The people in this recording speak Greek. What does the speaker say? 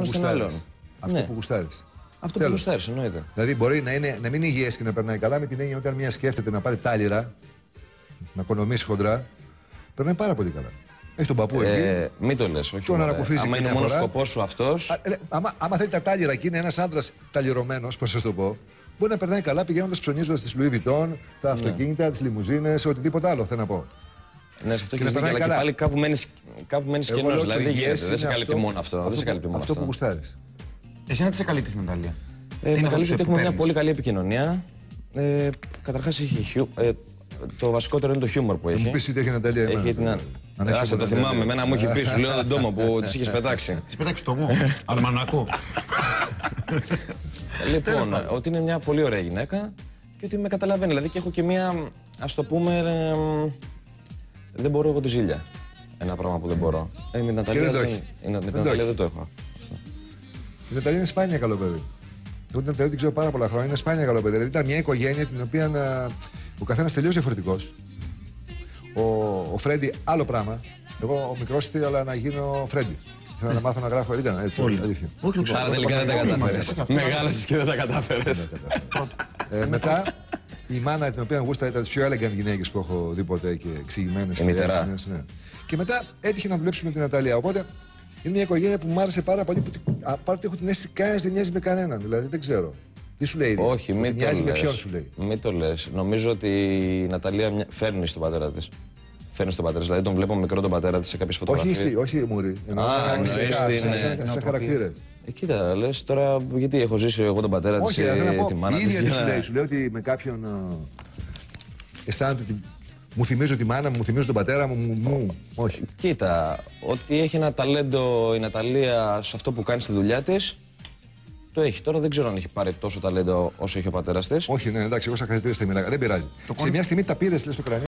μέρος των άλλων. Αυτό που γουστάρεις. Αυτό που γουστάρεις, εννοείται. Δηλαδή μπορεί να μην είναι υγιές και να περνάει καλά, με την έννοια όταν μία σκέφτεται να πάρει τάλιρα, να οικονομήσει χοντρά, περνάει πάρα πολύ καλά. Έχει τον παππού εκεί. Μην το λες, όχι. Άμα είναι μόνο σκοπός σου αυτός. Άμα θέλει τα τάλιρα και είναι ένας άντρας ταλιρωμένος, πώς σας το πω, μπορεί να περνάει καλά πηγαίνοντας ψωνίζοντας τις Louis Vuitton, τα αυτοκίνητα, τις λιμουζίνες, οτιδήποτε άλλο θέλω να πω. Ναι, σε αυτό και αλλά και πάλι κάπου μένεις κενός. Δηλαδή δεν γίνεται. Δεν σε καλύπτει μόνο αυτό. Αυτό που γουστάρεις. Εσένα τι σε καλύπτει στην Ιταλία? Με καλύπτει ότι έχουμε μια πολύ καλή επικοινωνία. Καταρχάς το βασικότερο είναι το χιούμορ που έχει. Μου πεις ότι έχει Ιταλία. Άσε το θυμάμαι, εμένα μου έχει πει, σου λέω τον τόμο που τις είχες πετάξει. Τις πετάξει το μου, αλμανακό. Λοιπόν, ότι είναι μια πολύ ωραία γυναίκα και ότι με καταλαβαίνει. Δηλαδή και έχω και μια, ας το πούμε, δεν μπορώ εγώ τη ζήλια. Ένα πράγμα που δεν μπορώ. Με την Ναταλία δεν το έχω. Η Ναταλία είναι σπάνια καλό παιδί. Εγώ την Ναταλία την ξέρω πάρα πολλά χρόνια. Είναι σπάνια καλό παιδί. Δηλαδή ήταν μια οικογένεια την οποία ο καθένας τελείως διαφορετικός. Ο Φρέντι άλλο πράγμα. Εγώ ο μικρός ήθελα αλλά να γίνω Φρέντι. Ήθελα να μάθω να γράφω, δεν ήταν έτσι. Αλήθεια. Άρα τελικά δεν τα κατάφερες. Μεγάλωσες και δεν τα κατάφερες. Μετά η μάνα την οποία γούστα ήταν τις πιο elegant γυναίκες που έχω δει ποτέ και εξηγημένες και έξυπνες. Και μετά έτυχε να δουλέψουμε με την Ναταλία. Οπότε είναι μια οικογένεια που μου άρεσε πάρα πολύ. Παρότι έχω την αίσθηση κανένας δεν μοιάζει με κανέναν. Δηλαδή δεν ξέρω. Τι σου λέει? Όχι, μην το λες. Με ποιον σου λέει? Μην το λες. Νομίζω ότι η Ναταλία φέρνει στον πατέρα της. Φέρνει στον πατέρα της. Δηλαδή τον βλέπω μικρό τον πατέρα της σε κάποιες φωτογραφίες. Όχι Μουρή. Σε χαρακτήρες. Κοίτα, λες τώρα γιατί έχω ζήσει εγώ τον πατέρα της ή τη μάνα της. Η ίδια σου λέει. Σου λέει ότι με κάποιον αισθάνεται ότι μου θυμίζω τη μάνα μου, μου θυμίζω τον πατέρα μου. Όχι. Κοίτα, ότι έχει ένα ταλέντο η Ναταλία σε αυτό που κάνει στη δουλειά της. Το έχει. Τώρα δεν ξέρω αν έχει πάρει τόσο ταλέντο όσο έχει ο πατέρας της. Όχι, ναι, εντάξει, εγώ σαν χαρακτήρα δεν πειράζει. Σε μια στιγμή τα πήρε, λες, στο κρανίο.